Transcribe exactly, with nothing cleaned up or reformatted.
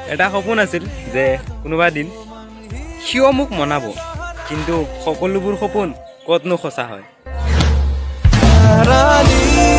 এটা সপোন আছিল যে কোনোবা দিন সিও মোক মনাব, কিন্তু সকলোবোৰ সপোন ক'তনো সঁচা হয়।